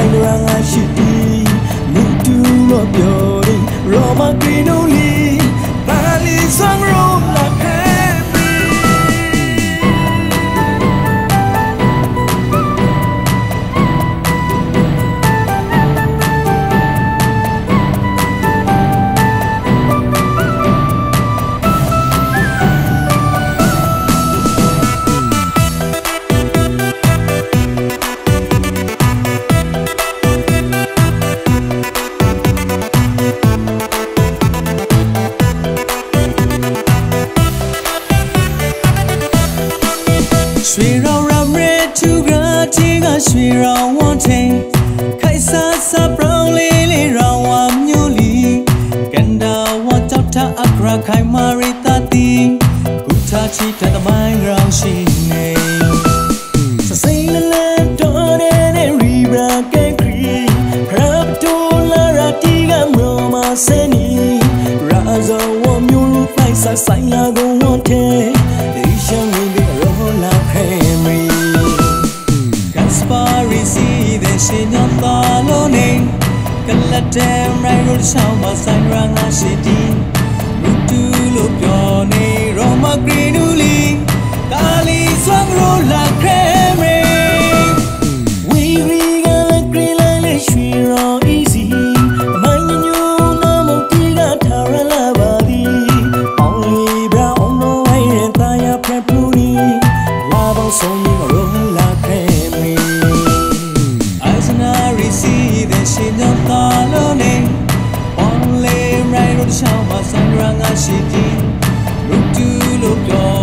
ဆိုင်ရငါရှိတီလူတူလို့ပြောတယ်ရောမကရီနိုလီပါလီဆန်ရောလာခဲ ဆွေရောရမဲသူကတီကဆွေရောဝန်းတဲ့ခိုင်ဆာဆာပရောင်းလေးလေးရောင်းဝမျိုးလီကန်ဒါဝတောက်တာအကရခိုင်မာရီတာတီကုထာချီတဲ့မိုင်းရောင်းရှိနေစစိမ့်လန်တော်တဲ့ရီဘရာကဲခရီခရပ်တိုလာရာတီကမရောမစနီရာဇဝမျိုးလူဖိုင်ဆာဆိုင်လာကုန်ဝန်းတဲ့အေရှန်ဝင်တဲ့ရောလာရှင်ညသာလို့နေကလတ်တဲ့ရိုင်းရိုးဆောင်မဆိုင်ရငါရှိတီလူတူလို့ပြောနေရောမဂရီနူလီကာလီဆွမ်းရိုလာခရဲမေဝီရီကလဂရီလိုင်းလေးရွှေရော easy မိုင်းညိုနာမတီကထားရလာပါသည် only brown no way တာရဖက်ပူရီလာပေါင်းဆုံးရင်ရောလာခရဲမေရှင်ညသာလို့နေ only right လို့ရှောင်းမဆိုင်ရငါရှိတီလူတူလို့ပြော